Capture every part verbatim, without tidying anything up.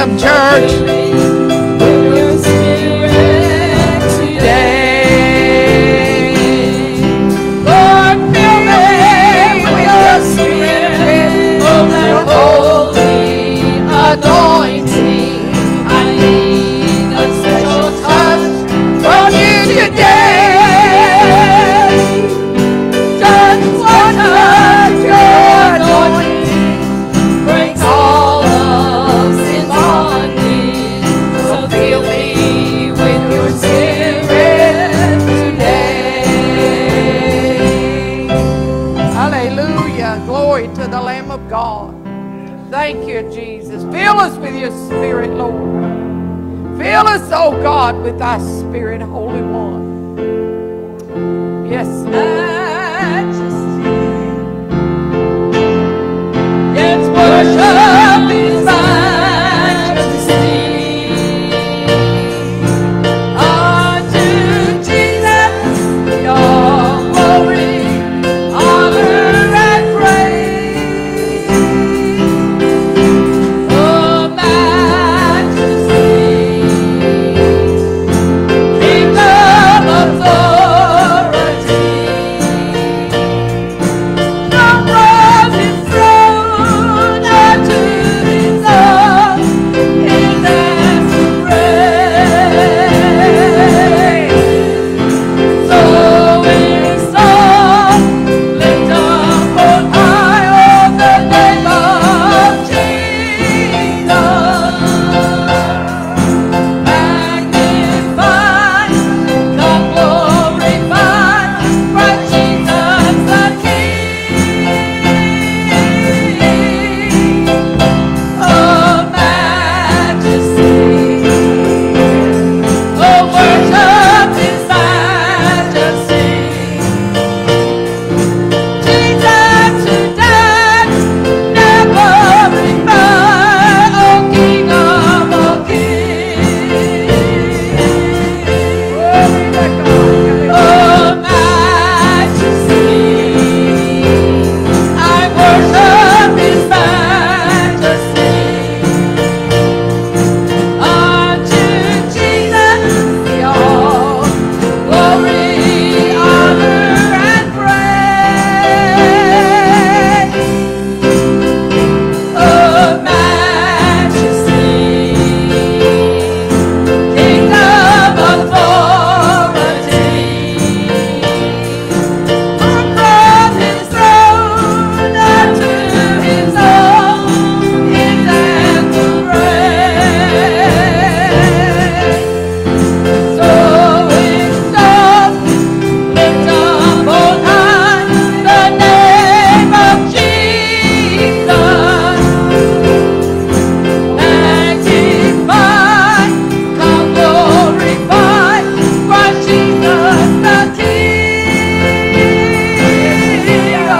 them, church. Your spirit today. Lord, fill me with your spirit, oh, your holy anointing. I need a special touch from you today. Just one touch, your anointing breaks all of sin bondage. So fill me with your spirit today. Hallelujah. Glory to the Lamb of God. Thank you, Jesus. Fill us with your spirit, Lord. Fill us, oh God, with thy spirit, Holy One. Yes, majesty. Yes, worship his majesty. Unto Jesus, your glory, honor, and praise. Oh, majesty, kingdom authority, from his throne unto his own, his answer praise. So exalt, lift up on high, oh, the name of Jesus. Magnify, come glorify, Christ Jesus the King. Oh, majesty, oh, worship his majesty. Jesus who died, never refined, oh, King of all kings. Oh, majesty, I worship his majesty. Unto Jesus be all glory, honor, and praise. Oh, majesty, kingdom authority, from his throne unto his own, his anthem praise. So exalt, lift up on high, the name of Jesus. Magnify, come glorify, Christ Jesus the King. Oh,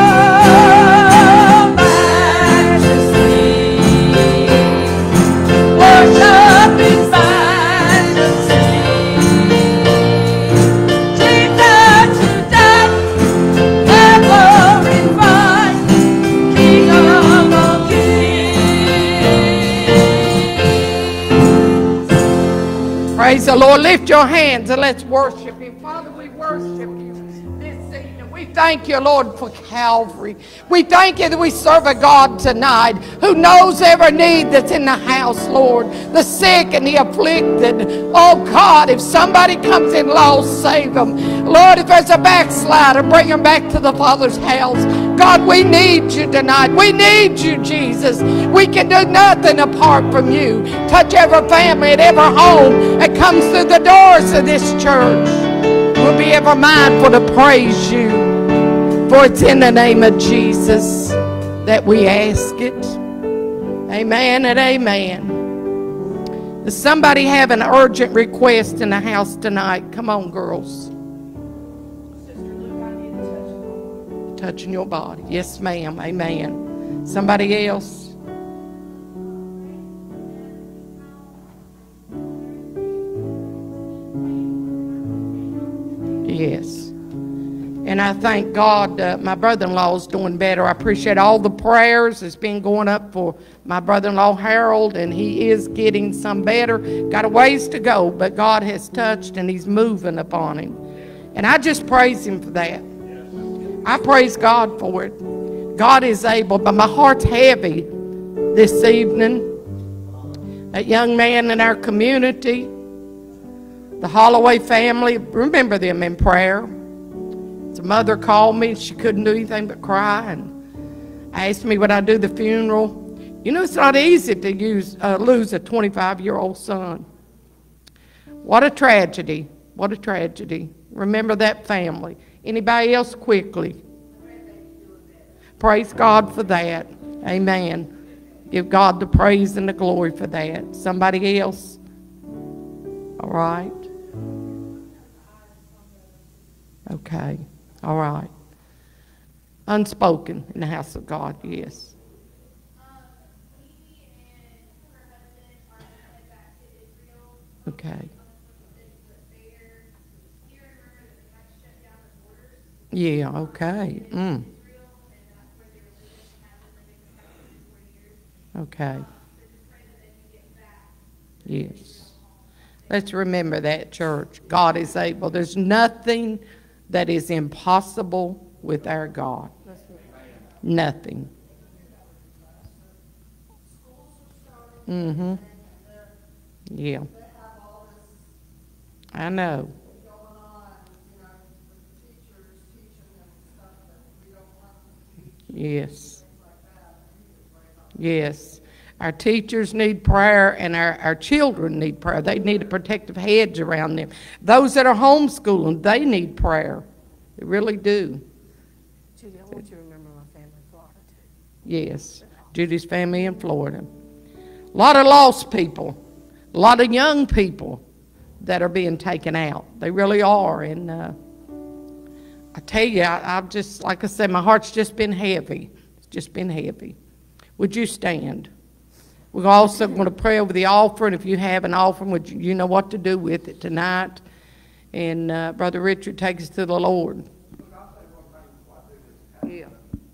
majesty, worship his majesty. Jesus who died, never refined, King of all kings. Praise the Lord. Lift your hands and let's worship him. Father, we worship you this evening. We thank you, Lord, for Calvary. We thank you that we serve a God tonight who knows every need that's in the house, Lord. The sick and the afflicted. Oh, God, if somebody comes in lost, save them. Lord, if there's a backslider, bring them back to the Father's house. God, we need you tonight. We need you, Jesus. We can do nothing apart from you. Touch every family and every home that comes through the doors of this church. We'll be ever mindful to praise you. For it's in the name of Jesus that we ask it. Amen and amen. Does somebody have an urgent request in the house tonight? Come on, girls. Touching your body. Yes, ma'am. Amen. Somebody else? Yes. And I thank God uh, my brother-in-law is doing better. I appreciate all the prayers that's been going up for my brother-in-law Harold, and he is getting some better. Got a ways to go, but God has touched and he's moving upon him. And I just praise him for that. I praise God for it. God is able, but my heart's heavy this evening. That young man in our community, the Holloway family, remember them in prayer. The mother called me. She couldn't do anything but cry and asked me would I do the funeral. You know, it's not easy to use, uh, lose a twenty-five-year-old son. What a tragedy. What a tragedy. Remember that family. Anybody else quickly? Praise God for that. Amen. Give God the praise and the glory for that. Somebody else? All right. Okay. All right. Unspoken in the house of God, yes. Okay. Yeah, okay. Mm. Okay. Yes. Let's remember that, church. God is able. There's nothing that is impossible with our God. Nothing. Mm-hmm. Yeah. I know. Yes. Yes. Our teachers need prayer, and our, our children need prayer. They need a protective hedge around them. Those that are homeschooling, they need prayer. They really do. Judy, I want you to remember my family in Florida, too. Yes. Judy's family in Florida. A lot of lost people. A lot of young people that are being taken out. They really are. And uh, I tell you, I, I've just, like I said, my heart's just been heavy. It's just been heavy. Would you stand? We're also going to pray over the offering. If you have an offering, would you, you know what to do with it tonight. And uh, Brother Richard, take us to the Lord. Yeah.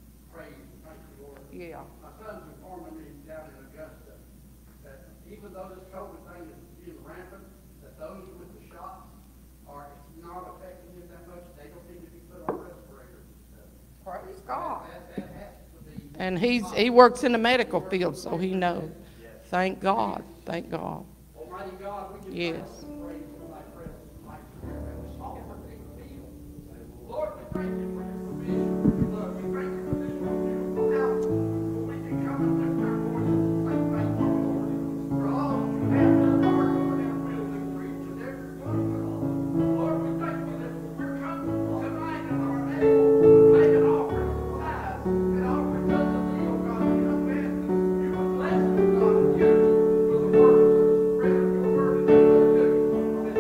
Yeah. My son's informing me down in Augusta that even though this COVID thing is, is rampant, that those with the shots are not affecting it that much. They don't need to be put on respirators and stuff. Praise God. That, that has to be. And he's he works in the medical field, so he knows. Thank God. Thank God. Almighty God, we give Yes. thanks and praise for thy presence, thy spirit, and the song of the field. Lord, we thank you for your provision. Lord, we thank you for this beautiful house where we can come and lift our voices and say thank you, Lord. For all that you have done, Lord, Lord, and will do for each and every one of us. Lord, we thank you that we're coming tonight and are able to make an offering of lives and offering unto thee, O God, the young man that you would bless him, God, and use for the words of the spread of your word and to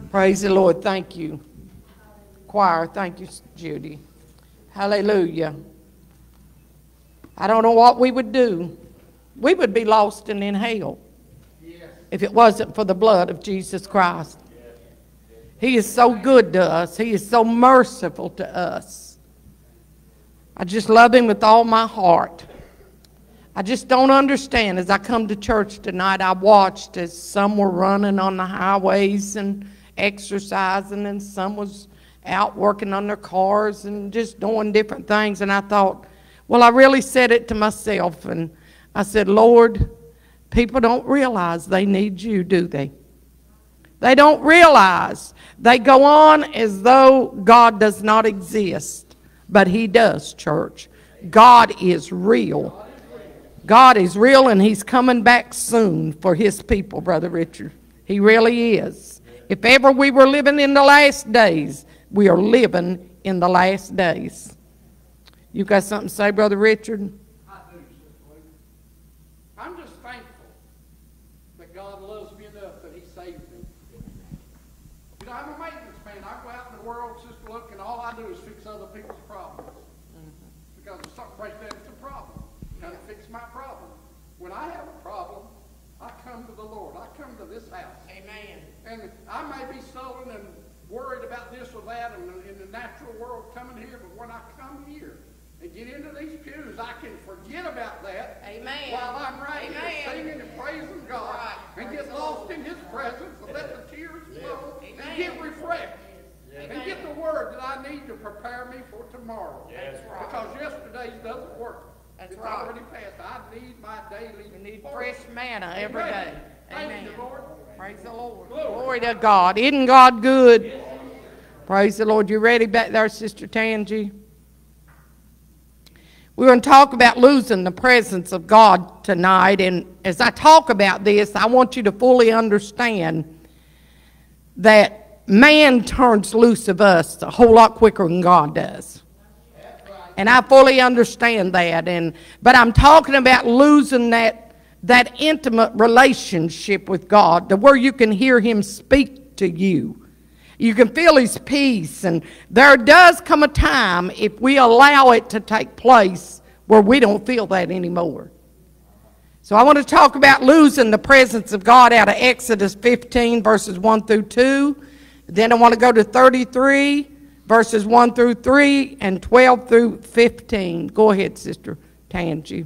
Praise the Lord. Thank you. Choir, thank you, Judy. Hallelujah. I don't know what we would do. We would be lost and in hell if it wasn't for the blood of Jesus Christ. He is so good to us. He is so merciful to us. I just love him with all my heart. I just don't understand. As I come to church tonight, I watched as some were running on the highways and exercising, and some was out working on their cars and just doing different things. And I thought, well, I really said it to myself, and I said, Lord, people don't realize they need you, do they? They don't realize. They go on as though God does not exist, but he does, church. God is real. God is real, and he's coming back soon for his people, Brother Richard. He really is. If ever we were living in the last days, we are living in the last days. You got something to say, Brother Richard? I do, Sister Luke. I'm just thankful that God loves me enough that he saved me. You know, I'm a maintenance man. I go out in the world, Sister Luke, and all I do is fix other people's problems. Mm-hmm. Because if something breaks down, it's a problem. You got to fix my problem. When I have a problem, I come to the Lord. I come to this house. Amen. And I may be sullen and worried about this or that in the, in the natural world coming here, but when I come here and get into these pews, I can forget about that. Amen. While I'm right Amen. here singing and praising God, Right. and Praise get lost in his presence and let the tears flow Amen. and get refreshed. Amen. And get the word that I need to prepare me for tomorrow. That's right. Because yesterday's doesn't work. That's it's right. already passed. I need my daily. We need portion. fresh manna every Amen. day. Thank Amen. you, Lord. Praise the Lord. Glory. Glory to God. Isn't God good? Praise the Lord. You ready back there, Sister Tangi? We're going to talk about losing the presence of God tonight. And as I talk about this, I want you to fully understand that man turns loose of us a whole lot quicker than God does. And I fully understand that. And but I'm talking about losing that that intimate relationship with God, to where you can hear him speak to you. You can feel his peace. And there does come a time, if we allow it to take place, where we don't feel that anymore. So I want to talk about losing the presence of God out of Exodus fifteen, verses one through two. Then I want to go to thirty-three, verses one through three, and twelve through fifteen. Go ahead, Sister Tangi.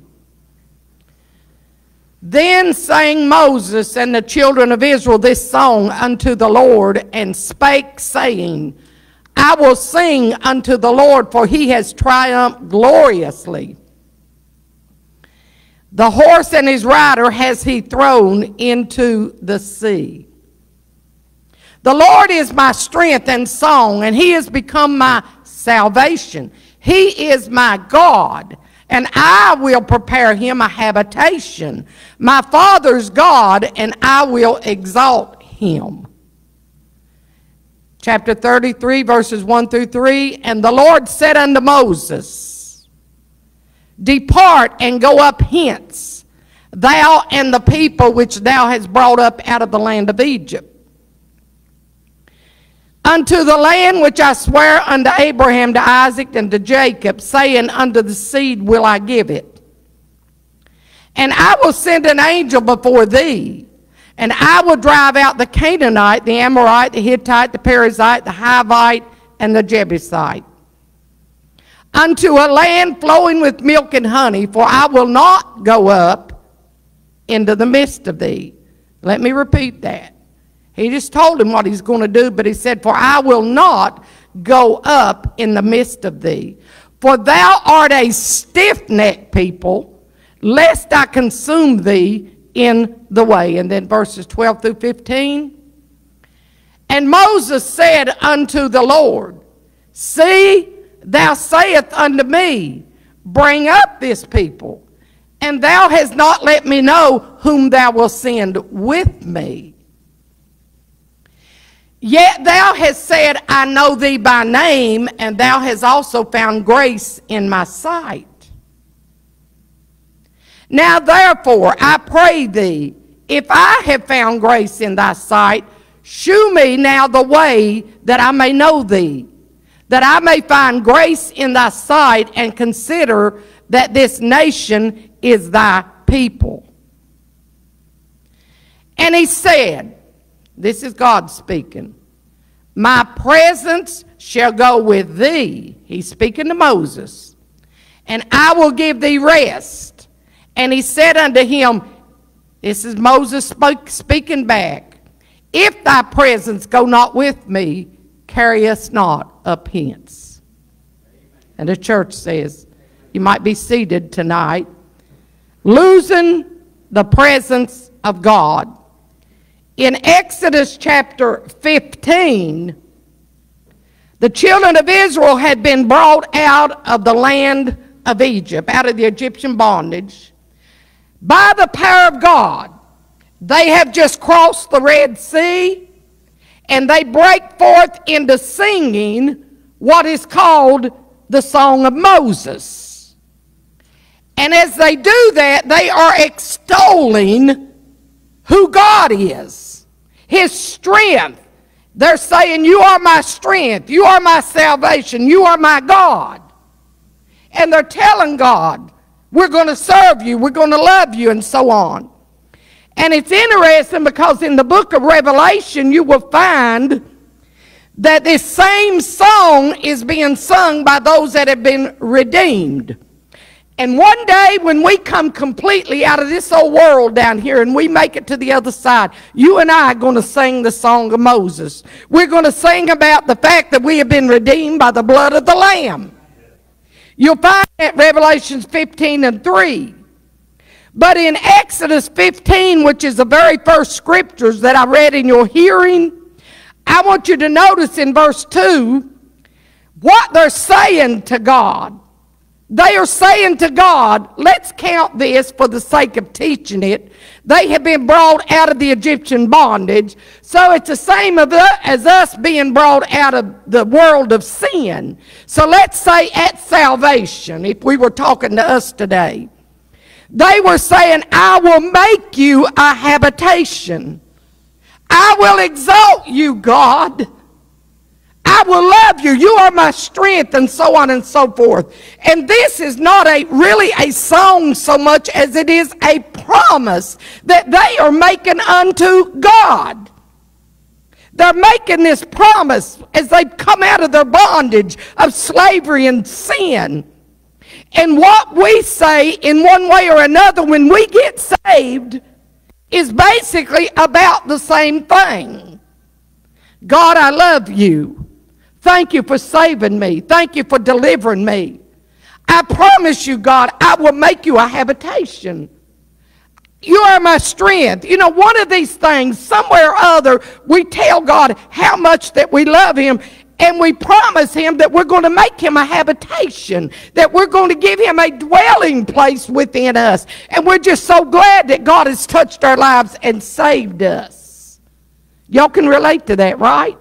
Then sang Moses and the children of Israel this song unto the Lord, and spake, saying, I will sing unto the Lord, for he has triumphed gloriously. The horse and his rider has he thrown into the sea. The Lord is my strength and song, and he has become my salvation. He is my God, and I will prepare him a habitation. My father's God, and I will exalt him. Chapter thirty-three, verses one through three. And the Lord said unto Moses, Depart and go up hence, thou and the people which thou hast brought up out of the land of Egypt, unto the land which I swear unto Abraham, to Isaac, and to Jacob, saying, Unto the seed will I give it. And I will send an angel before thee, and I will drive out the Canaanite, the Amorite, the Hittite, the Perizzite, the Hivite, and the Jebusite, unto a land flowing with milk and honey, for I will not go up into the midst of thee. Let me repeat that. He just told him what he's going to do, but he said, For I will not go up in the midst of thee. For thou art a stiff-necked people, lest I consume thee in the way. And then verses twelve through fifteen. And Moses said unto the Lord, See, thou sayest unto me, Bring up this people, and thou hast not let me know whom thou wilt send with me. Yet thou hast said, I know thee by name, and thou hast also found grace in my sight. Now therefore, I pray thee, if I have found grace in thy sight, shew me now the way that I may know thee, that I may find grace in thy sight, and consider that this nation is thy people. And he said, this is God speaking, my presence shall go with thee. He's speaking to Moses. And I will give thee rest. And he said unto him, this is Moses spoke, speaking back, if thy presence go not with me, carry us not up hence. And the church says, you might be seated tonight. Losing the presence of God. In Exodus chapter fifteen, the children of Israel had been brought out of the land of Egypt, out of the Egyptian bondage, by the power of God. They have just crossed the Red Sea, and they break forth into singing what is called the Song of Moses. And as they do that, they are extolling who God is, his strength. They're saying, you are my strength, you are my salvation, you are my God. And they're telling God, we're going to serve you, we're going to love you, and so on. And it's interesting because in the book of Revelation, you will find that this same song is being sung by those that have been redeemed. And one day when we come completely out of this old world down here and we make it to the other side, you and I are going to sing the Song of Moses. We're going to sing about the fact that we have been redeemed by the blood of the Lamb. You'll find that Revelation fifteen and three. But in Exodus fifteen, which is the very first scriptures that I read in your hearing, I want you to notice in verse two what they're saying to God. They are saying to God, let's count this for the sake of teaching it. They have been brought out of the Egyptian bondage. So it's the same as us being brought out of the world of sin. So let's say at salvation, if we were talking to us today, they were saying, I will make you a habitation. I will exalt you, God. I will love you. You are my strength, and so on and so forth. And this is not a really a song so much as it is a promise that they are making unto God. They're making this promise as they've come out of their bondage of slavery and sin. And what we say in one way or another when we get saved is basically about the same thing. God, I love you. Thank you for saving me. Thank you for delivering me. I promise you, God, I will make you a habitation. You are my strength. You know, one of these things, somewhere or other, we tell God how much that we love him, and we promise him that we're going to make him a habitation, that we're going to give him a dwelling place within us. And we're just so glad that God has touched our lives and saved us. Y'all can relate to that, right?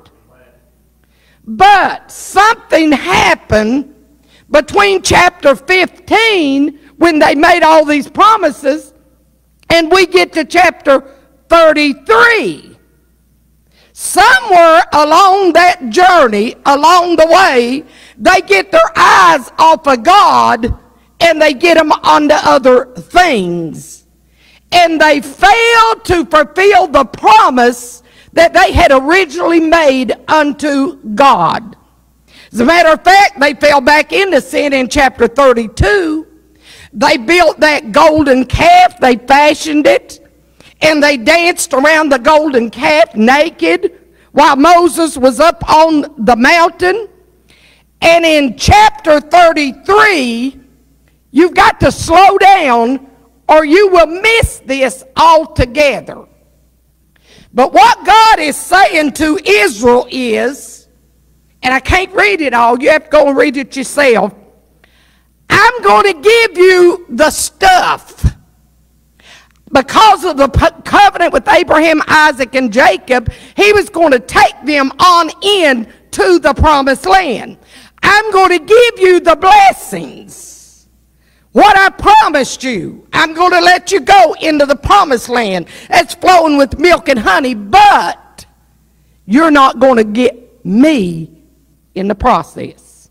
But something happened between chapter fifteen, when they made all these promises, and we get to chapter thirty-three. Somewhere along that journey, along the way, they get their eyes off of God and they get them onto other things. And they fail to fulfill the promise that they had originally made unto God. As a matter of fact, they fell back into sin in chapter thirty-two. They built that golden calf, they fashioned it, and they danced around the golden calf naked while Moses was up on the mountain. And in chapter thirty-three, you've got to slow down or you will miss this altogether. But what God is saying to Israel is, and I can't read it all, you have to go and read it yourself. I'm going to give you the stuff. Because of the covenant with Abraham, Isaac, and Jacob, he was going to take them on in to the promised land. I'm going to give you the blessings. What I promised you, I'm going to let you go into the promised land that's flowing with milk and honey. But you're not going to get me in the process.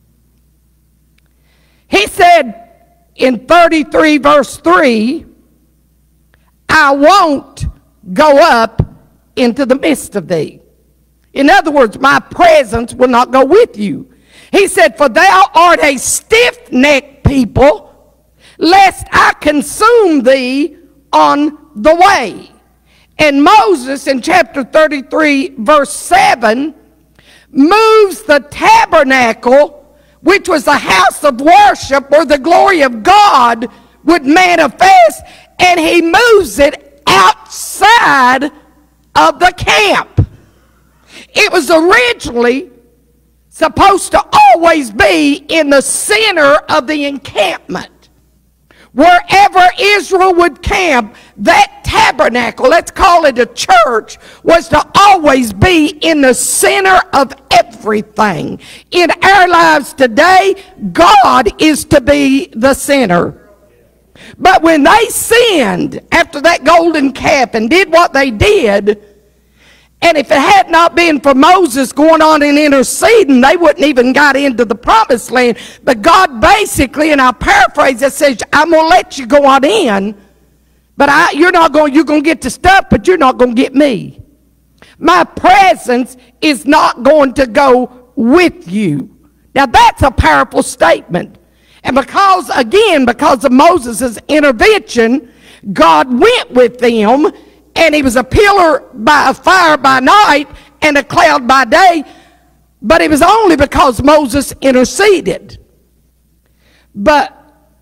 He said in thirty-three verse three, I won't go up into the midst of thee. In other words, my presence will not go with you. He said, for thou art a stiff-necked people, lest I consume thee on the way. And Moses in chapter thirty-three verse seven moves the tabernacle, which was a house of worship where the glory of God would manifest, and he moves it outside of the camp. It was originally supposed to always be in the center of the encampment. Wherever Israel would camp, that tabernacle, let's call it a church, was to always be in the center of everything. In our lives today, God is to be the center. But when they sinned after that golden calf and did what they did, and if it had not been for Moses going on and interceding, they wouldn't even got into the promised land. But God basically, and I'll paraphrase it, says, I'm going to let you go on in, but I, you're not going, you're going to get the stuff, but you're not going to get me. My presence is not going to go with you. Now that's a powerful statement. And because, again, because of Moses' intervention, God went with them. And he was a pillar by a fire by night and a cloud by day. But it was only because Moses interceded. But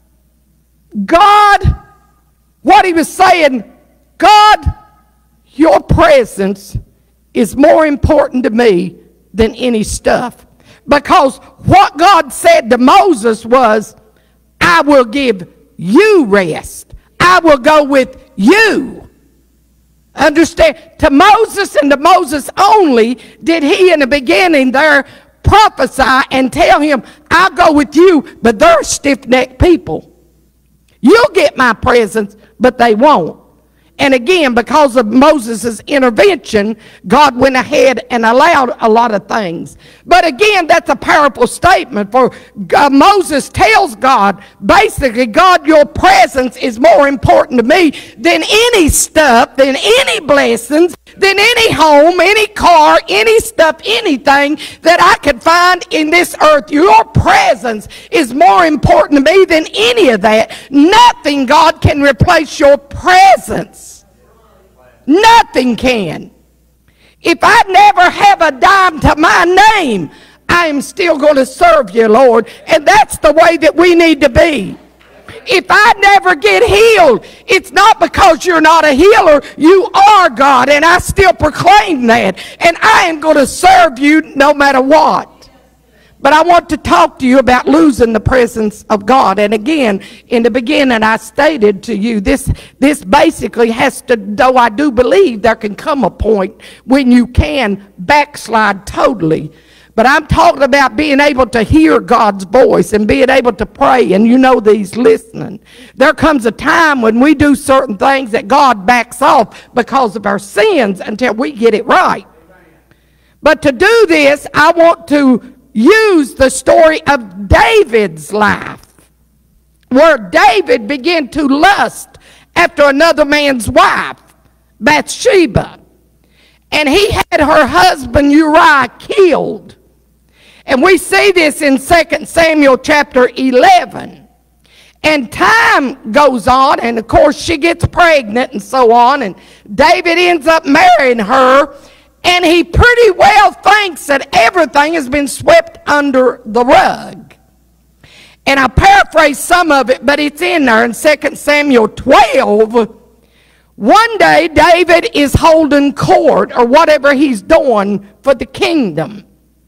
God, what he was saying, God, your presence is more important to me than any stuff. Because what God said to Moses was, I will give you rest. I will go with you. Understand, to Moses and to Moses only did he in the beginning there prophesy and tell him, I'll go with you, but they're stiff-necked people. You'll get my presence, but they won't. And again, because of Moses' intervention, God went ahead and allowed a lot of things. But again, that's a powerful statement. For God, Moses tells God, basically, God, your presence is more important to me than any stuff, than any blessings, than any home, any car, any stuff, anything that I could find in this earth. Your presence is more important to me than any of that. Nothing, God, can replace your presence. Nothing can. If I never have a dime to my name, I am still going to serve you, Lord. And that's the way that we need to be. If I never get healed, it's not because you're not a healer. You are God, and I still proclaim that. And I am going to serve you no matter what. But I want to talk to you about losing the presence of God. And again, in the beginning, I stated to you, this, this basically has to, though I do believe there can come a point when you can backslide totally. But I'm talking about being able to hear God's voice and being able to pray, and you know these listening. There comes a time when we do certain things that God backs off because of our sins until we get it right. But to do this, I want to use the story of David's life, where David began to lust after another man's wife, Bathsheba. And he had her husband Uriah killed. And we see this in Second Samuel chapter eleven. And time goes on, and of course she gets pregnant and so on, and David ends up marrying her. And he pretty well thinks that everything has been swept under the rug. And I paraphrase some of it, but it's in there in Second Samuel twelve. One day, David is holding court or whatever he's doing for the kingdom.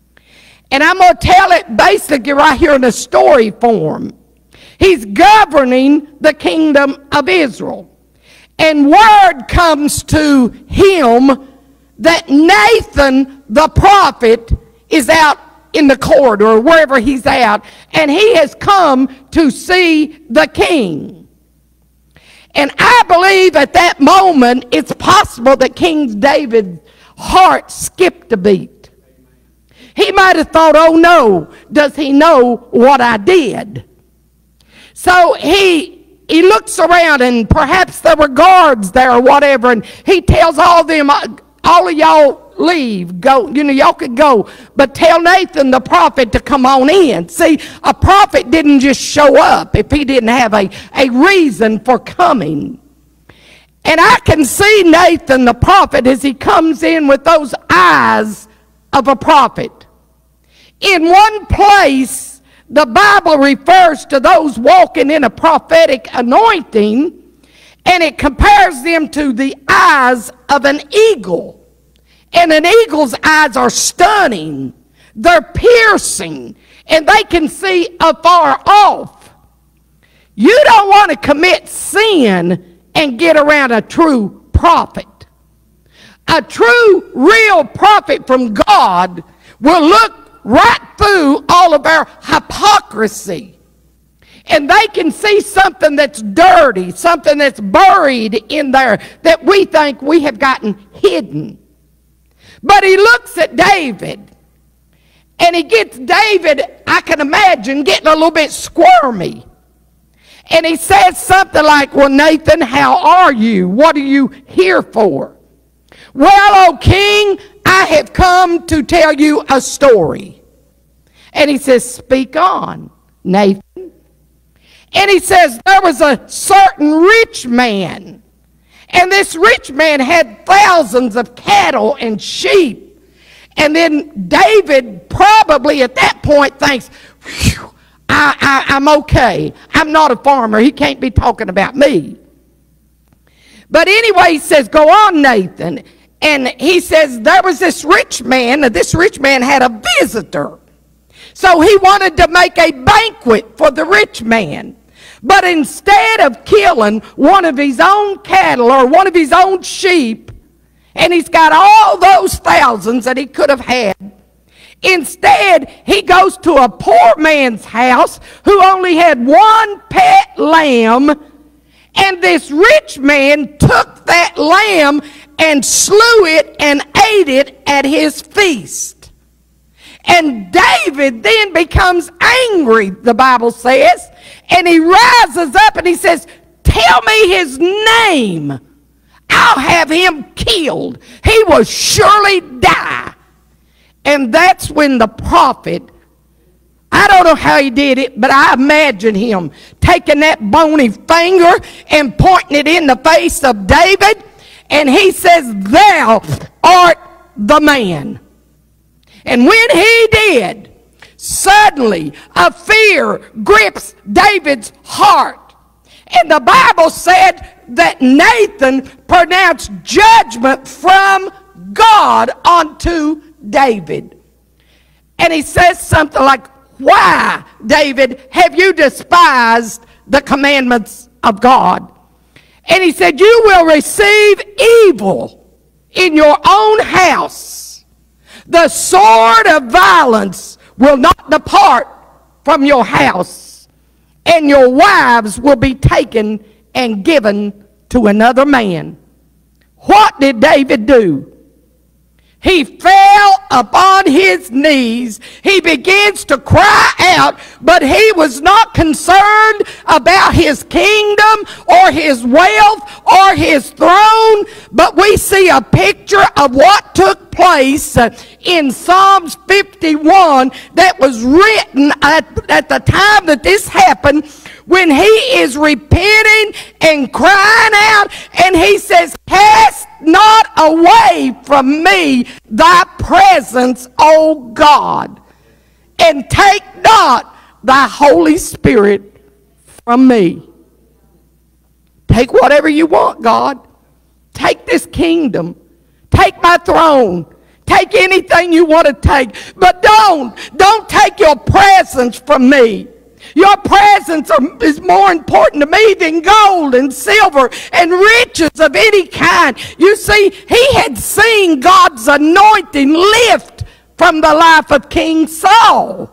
And I'm going to tell it basically right here in a story form. He's governing the kingdom of Israel. And word comes to him that Nathan the prophet is out in the corridor or wherever he's at, and he has come to see the king. And I believe at that moment it's possible that King David's heart skipped a beat. He might have thought, oh no, does he know what I did? So he, he looks around, and perhaps there were guards there or whatever, and he tells all of them, all of y'all leave, go, you know, y'all could go, but tell Nathan the prophet to come on in. See, a prophet didn't just show up if he didn't have a, a reason for coming. And I can see Nathan the prophet as he comes in with those eyes of a prophet. In one place, the Bible refers to those walking in a prophetic anointing, and it compares them to the eyes of an eagle. And an eagle's eyes are stunning. They're piercing, and they can see afar off. You don't want to commit sin and get around a true prophet. A true, real prophet from God will look right through all of our hypocrisy. And they can see something that's dirty, something that's buried in there that we think we have gotten hidden. But he looks at David, and he gets David, I can imagine, getting a little bit squirmy. And he says something like, well, Nathan, how are you? What are you here for? Well, O king, I have come to tell you a story. And he says, speak on, Nathan. And he says, there was a certain rich man. And this rich man had thousands of cattle and sheep. And then David probably at that point thinks, phew, I, I, I'm okay. I'm not a farmer. He can't be talking about me. But anyway, he says, go on, Nathan. And he says, there was this rich man. And this rich man had a visitor. So he wanted to make a banquet for the rich man. But instead of killing one of his own cattle or one of his own sheep, and he's got all those thousands that he could have had, instead he goes to a poor man's house who only had one pet lamb, and this rich man took that lamb and slew it and ate it at his feast. And David then becomes angry, the Bible says, and he rises up and he says, tell me his name. I'll have him killed. He will surely die. And that's when the prophet, I don't know how he did it, but I imagine him taking that bony finger and pointing it in the face of David. And he says, thou art the man. And when he did, suddenly a fear grips David's heart. And the Bible said that Nathan pronounced judgment from God onto David. And he says something like, why, David, have you despised the commandments of God? And he said, you will receive evil in your own house. The sword of violence will not depart from your house, and your wives will be taken and given to another man. What did David do? He fell upon his knees. He begins to cry out, but he was not concerned about his kingdom or his wealth or his throne. But we see a picture of what took place in Psalms fifty-one that was written at, at the time that this happened, when he is repenting and crying out, and he says, cast not away from me thy presence, O God, and take not thy Holy Spirit from me. Take whatever you want, God. Take this kingdom. Take my throne. Take anything you want to take. But don't, don't take your presence from me. Your presence are, is more important to me than gold and silver and riches of any kind. You see, he had seen God's anointing lift from the life of King Saul.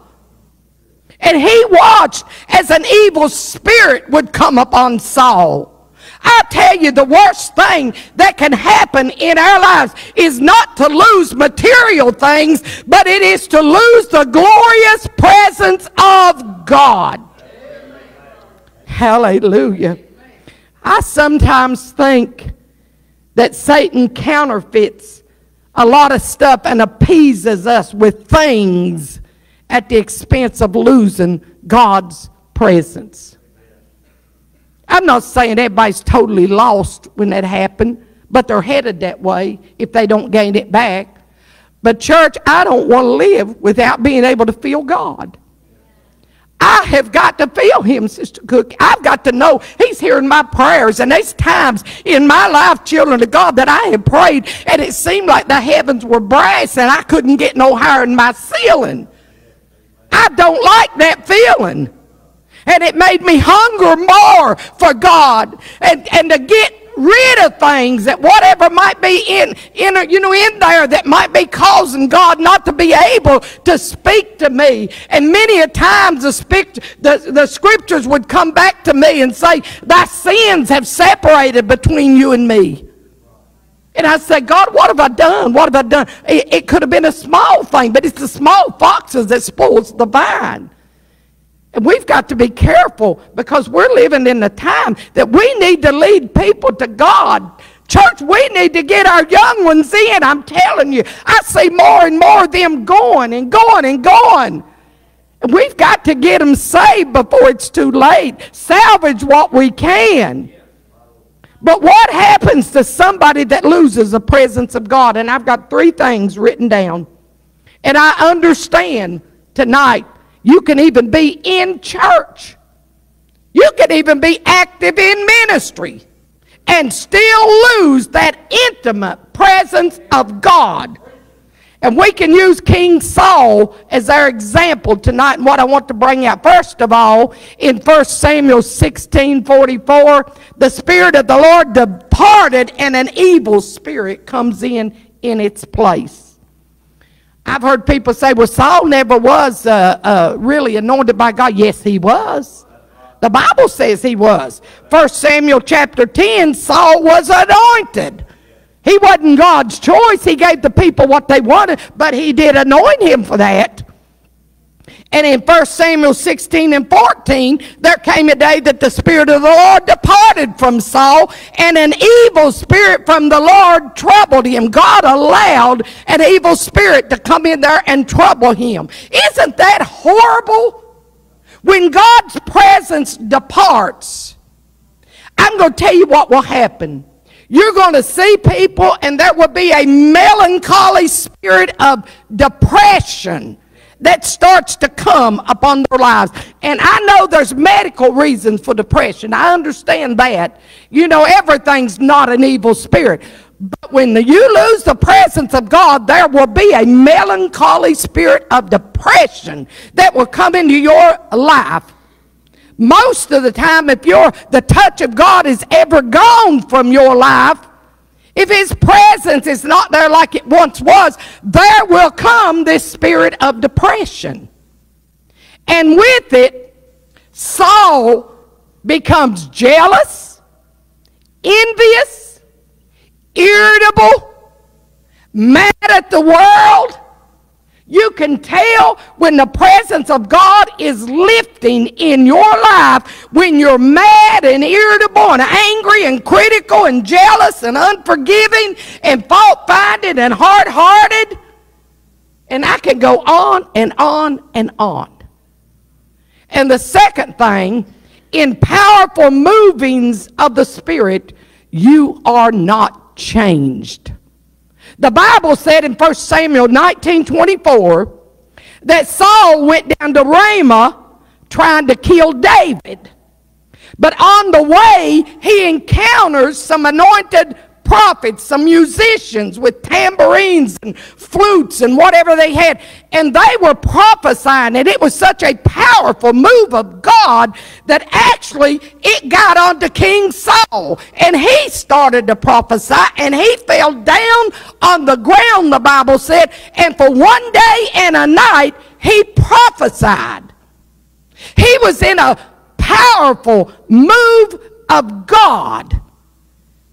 And he watched as an evil spirit would come upon Saul. I tell you, the worst thing that can happen in our lives is not to lose material things, but it is to lose the glorious presence of God. Amen. Hallelujah. I sometimes think that Satan counterfeits a lot of stuff and appeases us with things at the expense of losing God's presence. I'm not saying everybody's totally lost when that happened, but they're headed that way if they don't gain it back. But church, I don't want to live without being able to feel God. I have got to feel him, Sister Cook. I've got to know he's hearing my prayers. And there's times in my life, children of God, that I have prayed, and it seemed like the heavens were brass and I couldn't get no higher than my ceiling. I don't like that feeling. And it made me hunger more for God, and, and to get rid of things that whatever might be in, in, you know, in there that might be causing God not to be able to speak to me. And many a times the, speak, the, the scriptures would come back to me and say, thy sins have separated between you and me. And I say, God, what have I done? What have I done? It, it could have been a small thing, but it's the small foxes that spoils the vine. And we've got to be careful, because we're living in a time that we need to lead people to God. Church, we need to get our young ones in. I'm telling you, I see more and more of them going and going and going. And we've got to get them saved before it's too late. Salvage what we can. But what happens to somebody that loses the presence of God? And I've got three things written down. And I understand tonight, you can even be in church. You can even be active in ministry and still lose that intimate presence of God. And we can use King Saul as our example tonight, and what I want to bring out. First of all, in First Samuel sixteen forty-four, the Spirit of the Lord departed, and an evil spirit comes in in its place. I've heard people say, well, Saul never was uh, uh, really anointed by God. Yes, he was. The Bible says he was. First Samuel chapter ten, Saul was anointed. He wasn't God's choice. He gave the people what they wanted, but he did anoint him for that. And in First Samuel sixteen and fourteen, there came a day that the Spirit of the Lord departed from Saul, and an evil spirit from the Lord troubled him. God allowed an evil spirit to come in there and trouble him. Isn't that horrible? When God's presence departs, I'm going to tell you what will happen. You're going to see people, and there will be a melancholy spirit of depression that starts to come upon their lives. And I know there's medical reasons for depression. I understand that. You know, everything's not an evil spirit. But when you lose the presence of God, there will be a melancholy spirit of depression that will come into your life. Most of the time, if you're, the touch of God is ever gone from your life, if his presence is not there like it once was, there will come this spirit of depression. And with it, Saul becomes jealous, envious, irritable, mad at the world. You can tell when the presence of God is lifting in your life, when you're mad and irritable and angry and critical and jealous and unforgiving and fault-finding and hard-hearted. And I can go on and on and on. And the second thing, in powerful movings of the Spirit, you are not changed. The Bible said in First Samuel nineteen twenty-four that Saul went down to Ramah trying to kill David. But on the way, he encounters some anointed prophets, some musicians with tambourines and flutes and whatever they had. And they were prophesying, and it was such a powerful move of God that actually it got onto King Saul. And he started to prophesy, and he fell down on the ground, the Bible said, and for one day and a night, he prophesied. He was in a powerful move of God.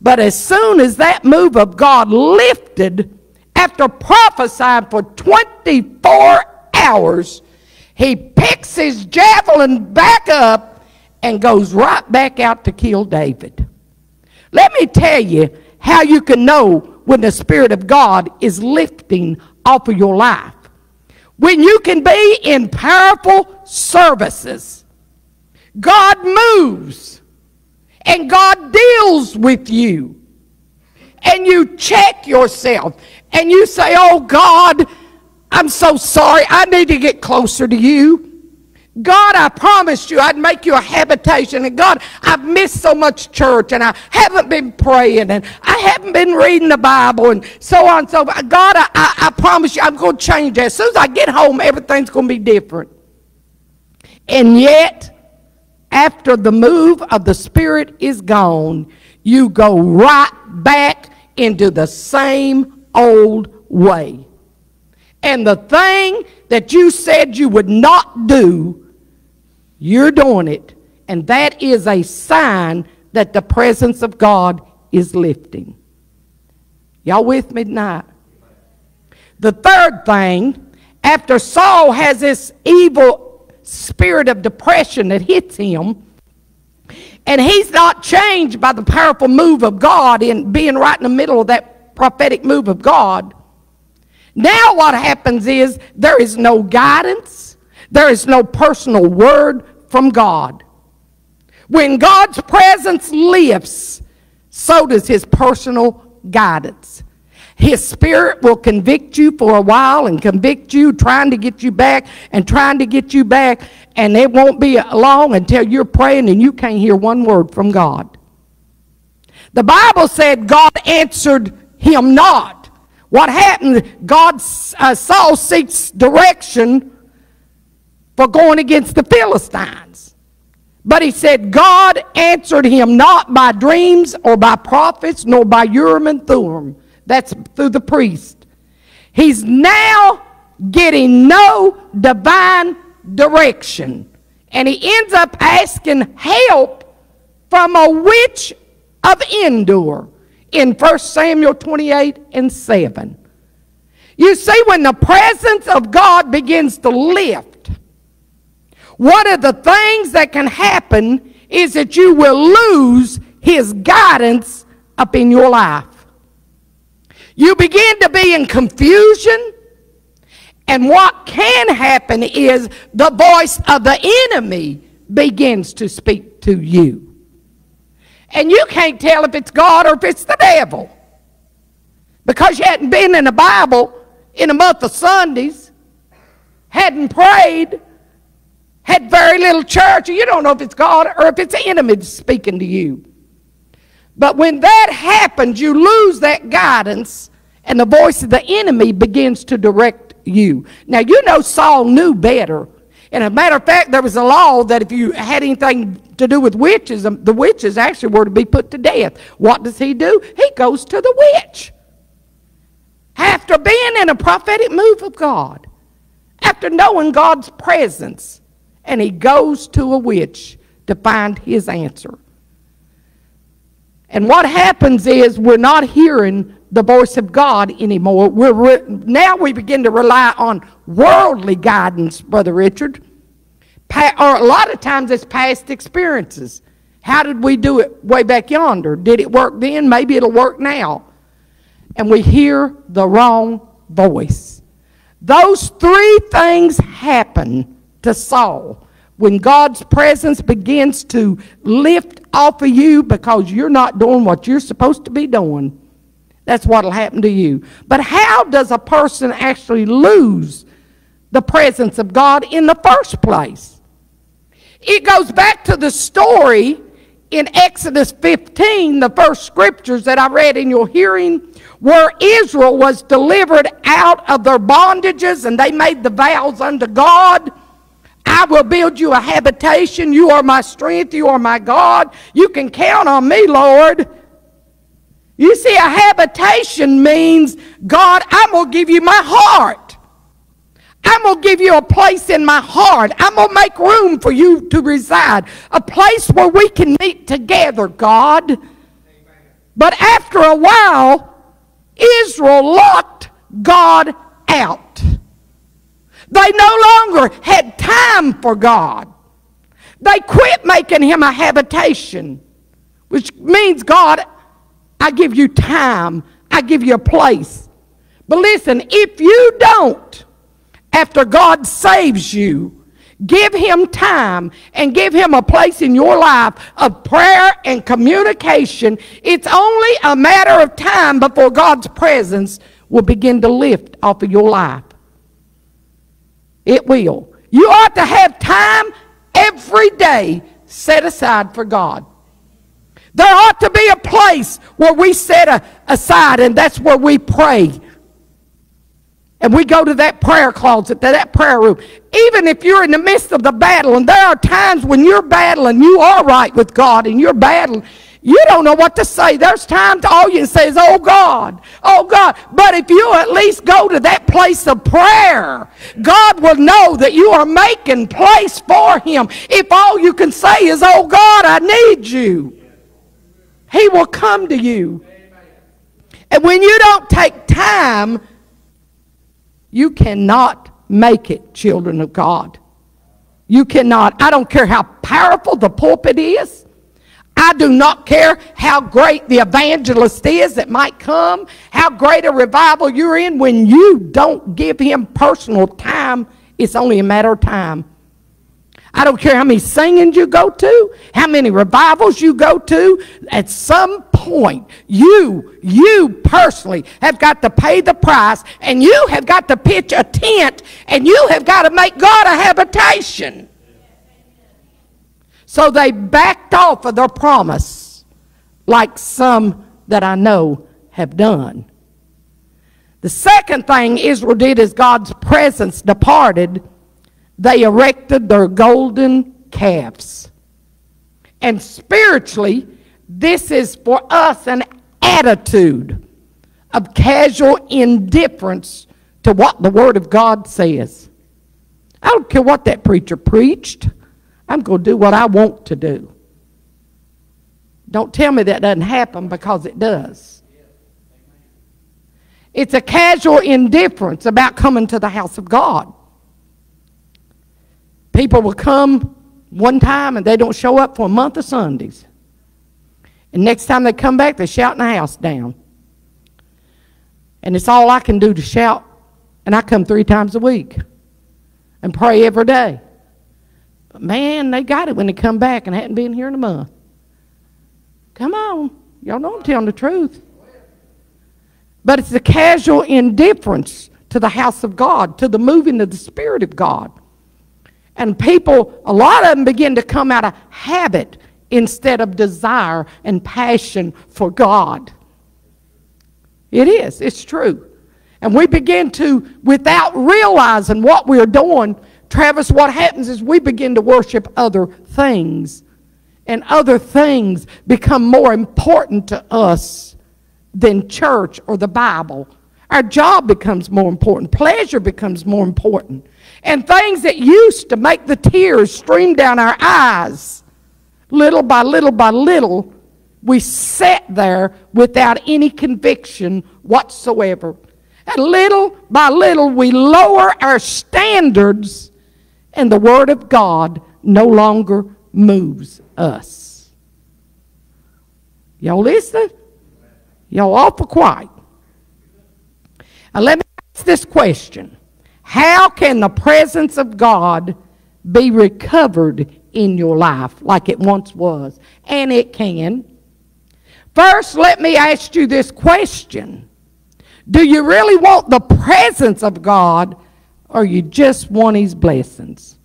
But as soon as that move of God lifted, after prophesying for twenty-four hours, he picks his javelin back up and goes right back out to kill David. Let me tell you how you can know when the Spirit of God is lifting off of your life. When you can be in powerful services, God moves and God deals with you. And you check yourself and you say, oh God, I'm so sorry. I need to get closer to you. God, I promised you I'd make you a habitation. And God, I've missed so much church and I haven't been praying and I haven't been reading the Bible and so on and so forth. God, I, I, I promise you I'm going to change that. As soon as I get home, everything's going to be different. And yet, after the move of the Spirit is gone, you go right back into the same old way. And the thing that you said you would not do, you're doing it. And that is a sign that the presence of God is lifting. Y'all with me tonight? The third thing, after Saul has this evil spirit of depression that hits him, and he's not changed by the powerful move of God in being right in the middle of that prophetic move of God. Now what happens is there is no guidance. There is no personal word from God. When God's presence lifts, so does his personal guidance. His Spirit will convict you for a while and convict you, trying to get you back and trying to get you back. And it won't be long until you're praying and you can't hear one word from God. The Bible said God answered him not. What happened? God, uh, Saul seeks direction for going against the Philistines. But he said, God answered him not by dreams or by prophets, nor by Urim and Thummim. That's through the priest. He's now getting no divine direction. And he ends up asking help from a witch of Endor in First Samuel twenty-eight and seven. You see, when the presence of God begins to lift, one of the things that can happen is that you will lose his guidance up in your life. You begin to be in confusion, and what can happen is the voice of the enemy begins to speak to you. And you can't tell if it's God or if it's the devil, because you hadn't been in the Bible in a month of Sundays, hadn't prayed, had very little church. You don't know if it's God or if it's the enemy speaking to you. But when that happens, you lose that guidance, and the voice of the enemy begins to direct you. Now, you know Saul knew better. And as a matter of fact, there was a law that if you had anything to do with witches, the witches actually were to be put to death. What does he do? He goes to the witch. After being in a prophetic move of God, after knowing God's presence, and he goes to a witch to find his answer. And what happens is we're not hearing the voice of God anymore. We're re- now we begin to rely on worldly guidance, Brother Richard. Pa- or a lot of times it's past experiences. How did we do it way back yonder? Did it work then? Maybe it'll work now. And we hear the wrong voice. Those three things happen to Saul when God's presence begins to lift off of you because you're not doing what you're supposed to be doing. That's what will happen to you. But how does a person actually lose the presence of God in the first place? It goes back to the story in Exodus fifteen, the first scriptures that I read in your hearing, where Israel was delivered out of their bondages and they made the vows unto God. I will build you a habitation. You are my strength. You are my God. You can count on me, Lord. You see, a habitation means, God, I'm going to give you my heart. I'm going to give you a place in my heart. I'm going to make room for you to reside. A place where we can meet together, God. Amen. But after a while, Israel locked God out. They no longer had time for God. They quit making him a habitation, which means, God, I give you time. I give you a place. But listen, if you don't, after God saves you, give him time and give him a place in your life of prayer and communication, it's only a matter of time before God's presence will begin to lift off of your life. It will. You ought to have time every day set aside for God. There ought to be a place where we set a, aside, and that's where we pray. And we go to that prayer closet, to that prayer room. Even if you're in the midst of the battle, and there are times when you're battling, you are right with God, and you're battling, you don't know what to say. There's times all you can say is, oh God, oh God. But if you at least go to that place of prayer, God will know that you are making place for him. If all you can say is, oh God, I need you, he will come to you. And when you don't take time, you cannot make it, children of God. You cannot. I don't care how powerful the pulpit is. I do not care how great the evangelist is that might come, how great a revival you're in. When you don't give him personal time, it's only a matter of time. I don't care how many singings you go to, how many revivals you go to. At some point, you, you personally have got to pay the price, and you have got to pitch a tent, and you have got to make God a habitation. So they backed off of their promise, like some that I know have done. The second thing Israel did as God's presence departed, they erected their golden calves. And spiritually, this is for us an attitude of casual indifference to what the Word of God says. I don't care what that preacher preached. I'm going to do what I want to do. Don't tell me that doesn't happen, because it does. It's a casual indifference about coming to the house of God. People will come one time and they don't show up for a month of Sundays. And next time they come back, they're shouting the house down. And it's all I can do to shout. And I come three times a week and pray every day. But man, they got it when they come back and hadn't been here in a month. Come on. Y'all know I'm telling the truth. But it's the casual indifference to the house of God, to the moving of the Spirit of God. And people, a lot of them begin to come out of habit instead of desire and passion for God. It is. It's true. And we begin to, without realizing what we're doing, Travis, what happens is we begin to worship other things. And other things become more important to us than church or the Bible. Our job becomes more important. Pleasure becomes more important. And things that used to make the tears stream down our eyes, little by little by little, we sat there without any conviction whatsoever. And little by little, we lower our standards, and the Word of God no longer moves us. Y'all listening? Y'all awful quiet. Now let me ask this question. How can the presence of God be recovered in your life like it once was? And it can. First, let me ask you this question. Do you really want the presence of God, or you just want his blessings?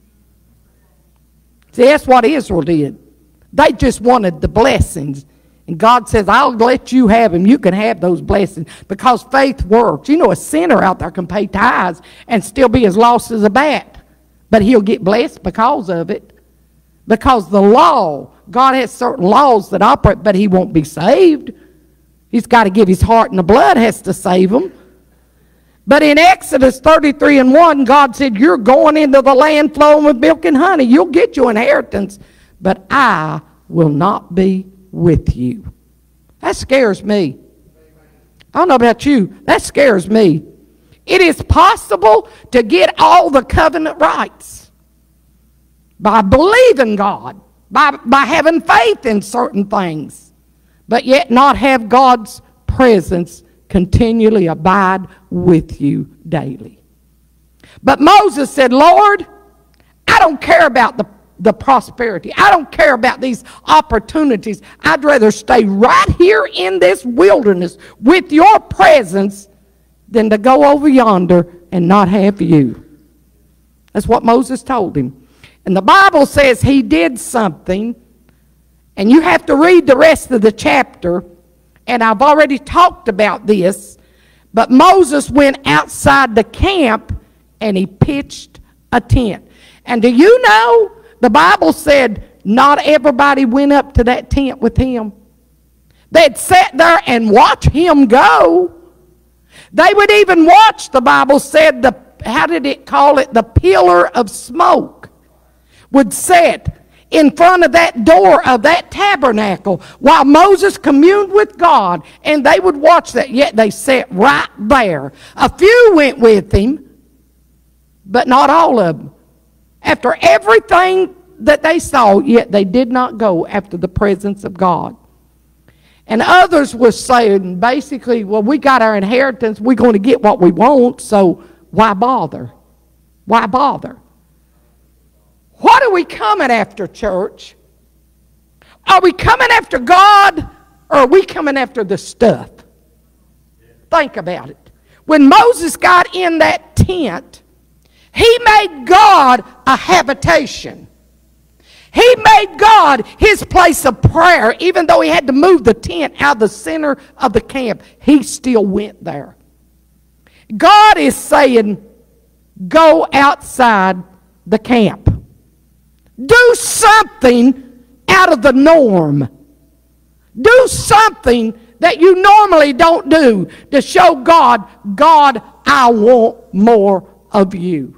See, that's what Israel did. They just wanted the blessings. And God says, I'll let you have them. You can have those blessings, because faith works. You know, a sinner out there can pay tithes and still be as lost as a bat, but he'll get blessed because of it. Because the law, God has certain laws that operate, but he won't be saved. He's got to give his heart, and the blood has to save him. But in Exodus thirty-three and one, God said, you're going into the land flowing with milk and honey. You'll get your inheritance, but I will not be with you. That scares me. I don't know about you. That scares me. It is possible to get all the covenant rights by believing God, by, by having faith in certain things, but yet not have God's presence continually abide with you daily. But Moses said, Lord, I don't care about the, the prosperity. I don't care about these opportunities. I'd rather stay right here in this wilderness with your presence than to go over yonder and not have you. That's what Moses told him. And the Bible says he did something, and you have to read the rest of the chapter, and I've already talked about this, but Moses went outside the camp and he pitched a tent. And do you know, the Bible said not everybody went up to that tent with him. They'd sit there and watch him go. They would even watch, the Bible said, the, how did it call it? The pillar of smoke would sit in front of that door of that tabernacle while Moses communed with God, and they would watch that. Yet they sat right there. A few went with him, but not all of them. After everything that they saw, yet they did not go after the presence of God. And others were saying, basically, well, we got our inheritance. We're going to get what we want, so why bother? Why bother? What are we coming after, church? Are we coming after God, or are we coming after the stuff? Think about it. When Moses got in that tent, he made God a habitation. He made God his place of prayer. Even though he had to move the tent out of the center of the camp, he still went there. God is saying, go outside the camp. Do something out of the norm. Do something that you normally don't do to show God, God, I want more of you.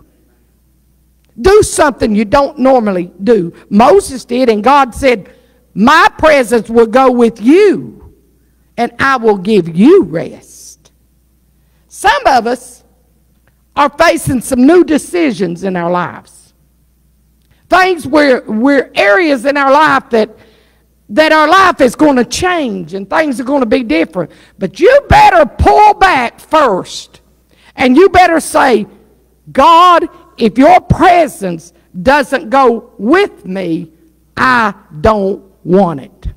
Do something you don't normally do. Moses did, and God said, my presence will go with you, and I will give you rest. Some of us are facing some new decisions in our lives. Things where, where areas in our life that, that our life is going to change, and things are going to be different. But you better pull back first, and you better say, God, if your presence doesn't go with me, I don't want it.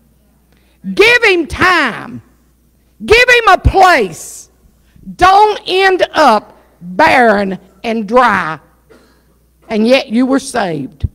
Give him time. Give him a place. Don't end up barren and dry, and yet you were saved.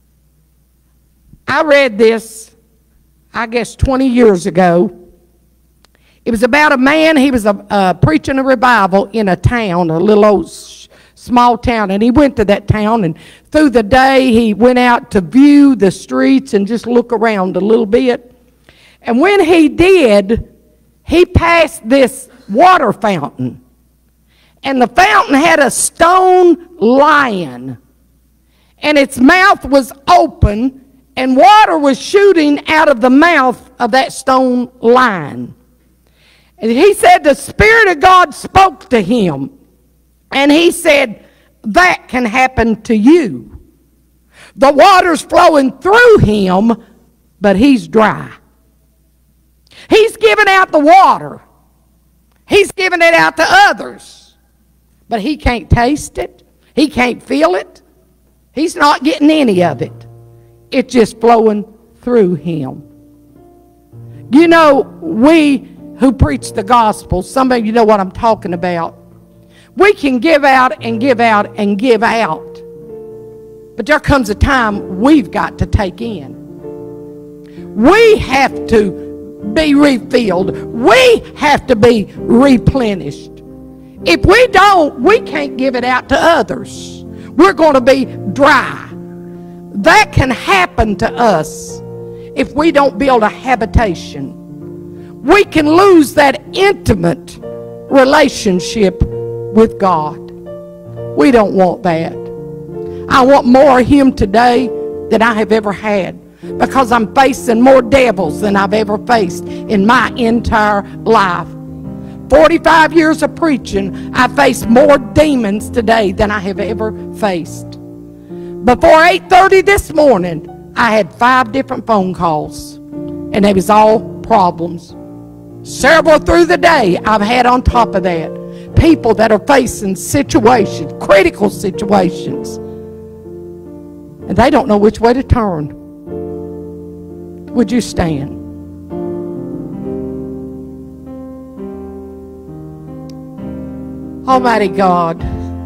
I read this, I guess, twenty years ago. It was about a man, he was a, uh, preaching a revival in a town, a little old small town, and he went to that town, and through the day he went out to view the streets and just look around a little bit. And when he did, he passed this water fountain, and the fountain had a stone lion, and its mouth was open, and water was shooting out of the mouth of that stone lion. And he said the Spirit of God spoke to him, and he said, that can happen to you. The water's flowing through him, but he's dry. He's giving out the water. He's giving it out to others. But he can't taste it. He can't feel it. He's not getting any of it. It's just flowing through him. You know, we who preach the gospel, some of you know what I'm talking about. We can give out and give out and give out. But there comes a time we've got to take in. We have to be refilled. We have to be replenished. If we don't, we can't give it out to others. We're going to be dry. That can happen to us if we don't build a habitation. We can lose that intimate relationship with God. We don't want that. I want more of him today than I have ever had. because I'm facing more devils than I've ever faced in my entire life. forty-five years of preaching, I face more demons today than I have ever faced. Before eight thirty this morning, I had five different phone calls, and it was all problems. Several through the day I've had on top of that. People that are facing situations, critical situations, and they don't know which way to turn. Would you stand? Almighty God,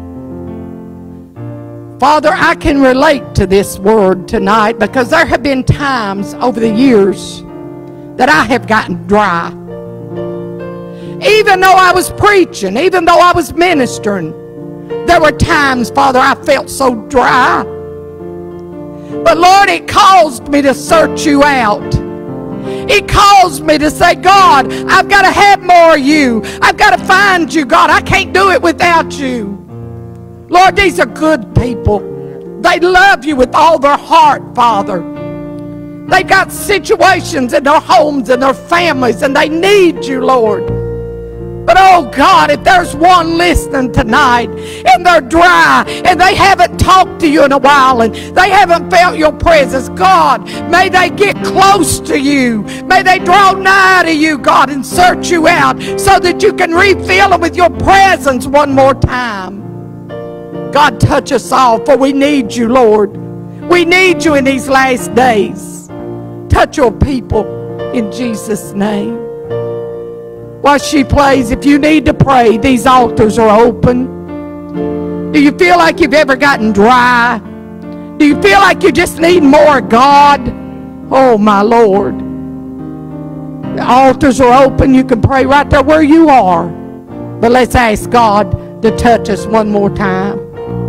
Father, I can relate to this word tonight because there have been times over the years that I have gotten dry. Even though I was preaching, even though I was ministering, there were times, Father, I felt so dry. But Lord, it caused me to search you out. It caused me to say, God, I've got to have more of you. I've got to find you, God. I can't do it without you. Lord, these are good people. They love you with all their heart, Father. They've got situations in their homes and their families, and they need you, Lord. But oh God, if there's one listening tonight and they're dry and they haven't talked to you in a while and they haven't felt your presence, God, may they get close to you. May they draw nigh to you, God, and search you out so that you can refill them with your presence one more time. God, touch us all, for we need you, Lord. We need you in these last days. Touch your people in Jesus' name. While she plays, if you need to pray, these altars are open. Do you feel like you've ever gotten dry? Do you feel like you just need more of God? Oh, my Lord. The altars are open. You can pray right there where you are. But let's ask God to touch us one more time.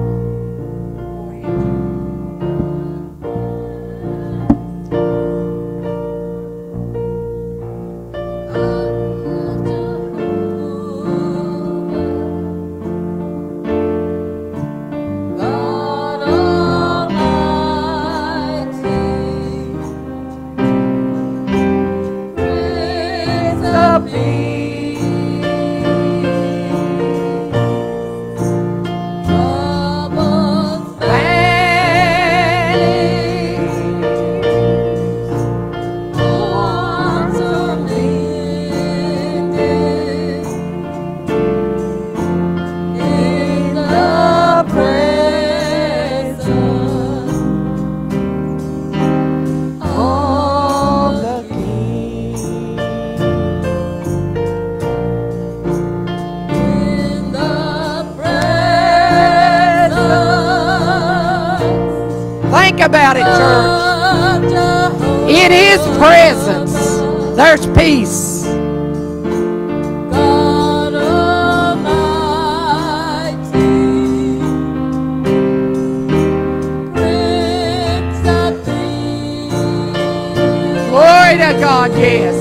About it, church. In His presence, there's peace. God Almighty, Prince of Peace. Glory to God, yes.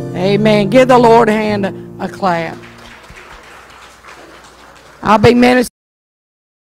Amen. Give the Lord a hand a clap. I'll be ministering.